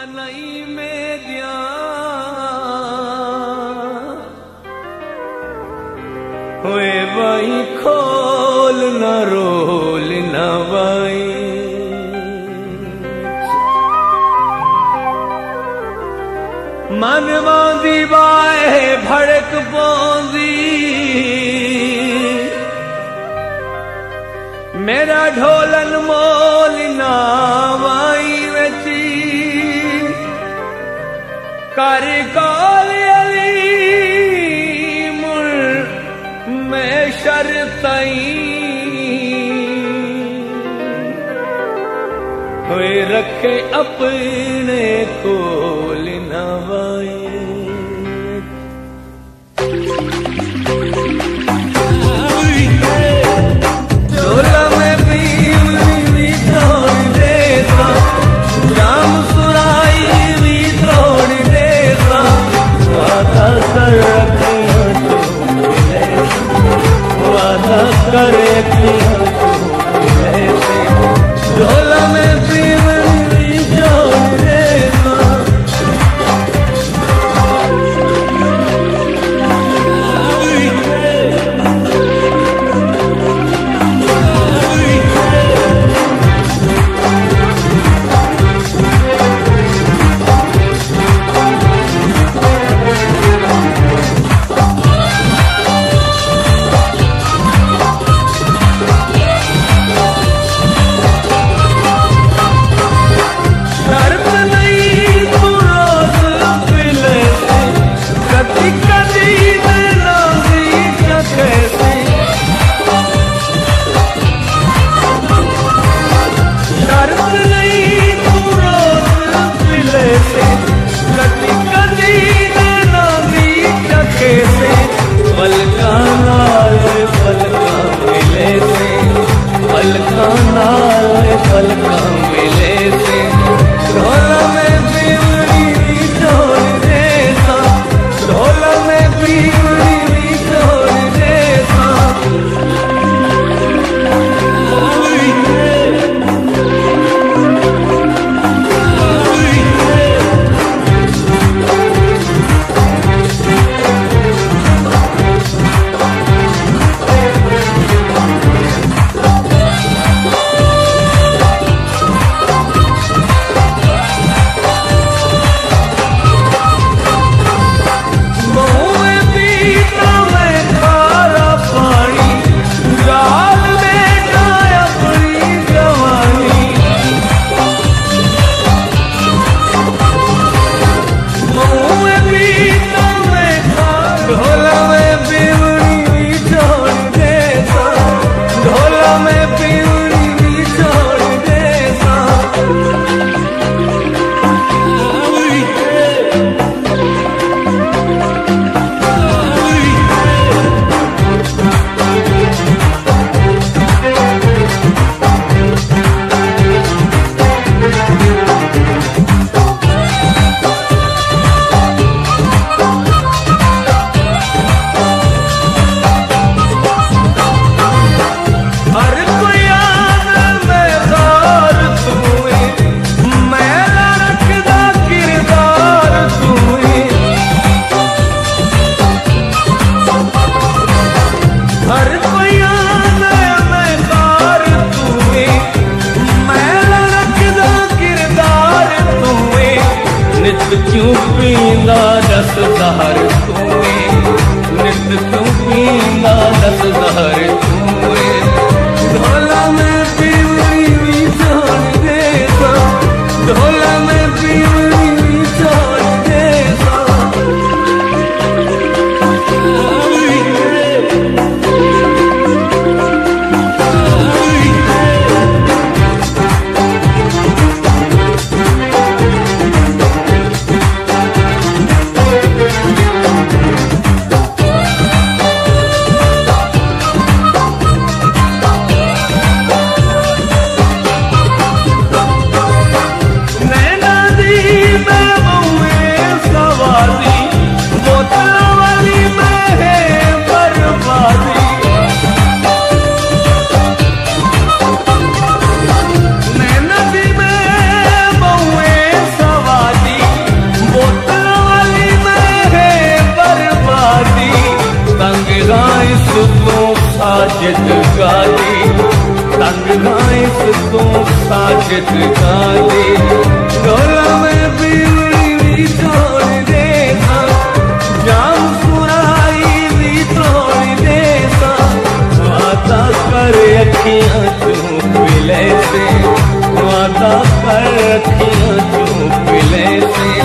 नहीं में दिया हुए बाई खोल न रोल न बाई मनवा दी बाए भड़क पौंदी मेरा ढोलन मोल ना वाई वची कर कौल अली मुर मैं शरतई हुए रखे अपने कोल ना वाई कर ढोला में पीवनी जोड़ देना क्यों पींदा दस दहर तूए नित क्यों पींदा दस दहर तूए ढोला में पीवनी छोड़ देता ढोला में पीवनी छोड़ देता दी तंग गाइस तो साजिद का दी डोला में भी तोड़ देता जाम सुनाई भी तोड़ देता वादा कर अखियां चूप ले से वादा कर अखियां चूप ले से